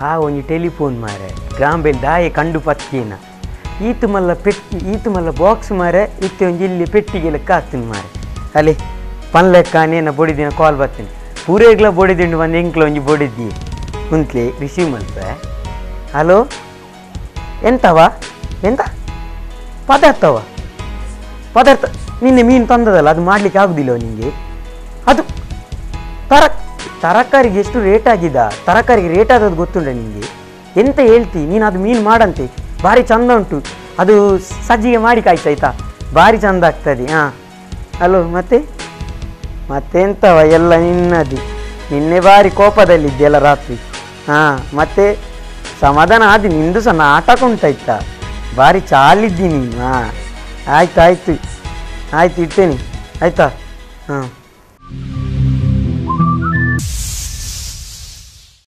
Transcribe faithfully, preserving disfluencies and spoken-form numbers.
ಆ ಒಂಜಿ ಟೆಲಿಫೋನ್ ಮಾರೆ ಗ್ರಾಂಬೆಲ್ ದಾಯೆ ಕಂಡು ಪತ್ಕೇನ ಈತು ಮಲ್ಲ ಪೆಟ್ಟಿ ಈತು ಮಲ್ಲ ಬಾಕ್ಸ್ ಮಾರೆ ಇತ್ತೆ ಒಂಜಿ ಇಲ್ಲಿ ಪೆಟ್ಟಿಗೆ ಲೆಕ್ಕ ಹಾಕ್ತೀನಿ ಮಾರೆ ಅಲ್ಲಿ ಪನ್ ಲೆಕ್ಕ ನೇನ ಬೊಡಿದಿನ ಕಾಲ್ ಬರ್ತೀನಿ ಪೂರೇಗ್ಲ ಬೊಡಿದಿಂಡು ಬಂದು ಎಂಕ್ಲ ಒಂಜಿ ಬೊಡಿದ್ದಿ ಕುಂತ್ಲೆ ರಿಸೀವ್ ಮಲ್ಪ. ಹಲೋ ಎಂತವ ಎಂತ ಪದಾರ್ಥವ ಪದಾರ್ಥ ನಿನ್ನೆ ಮೀನು ತಂದದಲ್ಲ ಅದು ಮಾಡಲಿಕ್ಕೆ ಆಗುದಿಲ್ಲ ನಿಮಗೆ. ಅದು ತರ ತರಕಾರಿಗೆ ಎಷ್ಟು ರೇಟ್ ಆಗಿದ ತರಕಾರಿಗೆ ರೇಟ್ ಆದದ್ದು ಗೊತ್ತುಂಟ ನಿಮಗೆ. ಎಂತ ಹೇಳ್ತಿ ನೀನು ಅದು ಮೀನು ಮಾಡಂತೆ ಭಾರಿ ಚಂದ ಉಂಟು ಅದು ಸಜ್ಜಿಗೆ ಮಾಡಿ ಕಾಯ್ತಾಯ್ತಾ ಭಾರಿ ಚಂದ ಆಗ್ತದೆ. ಹಾಂ ಹಲೋ ಮತ್ತೆ ಮತ್ತೆಂತವ ಎಲ್ಲ ನಿನ್ನದು ನಿನ್ನೆ ಭಾರಿ ಕೋಪದಲ್ಲಿದ್ದೆಲ್ಲ ರಾತ್ರಿ. ಹಾಂ ಮತ್ತೆ ಸಮಾಧಾನ ಆದಿ ನಿಂದು ಸಹ ನಾಟಕ ಉಂಟಾಯ್ತಾ ಭಾರಿ ಚಾಲಿದ್ದಿ ನೀನು. ಹಾಂ ಆಯ್ತು ಆಯಿತು ಆಯ್ತು ಇಡ್ತೇನೆ ಆಯಿತಾ. ಹಾಂ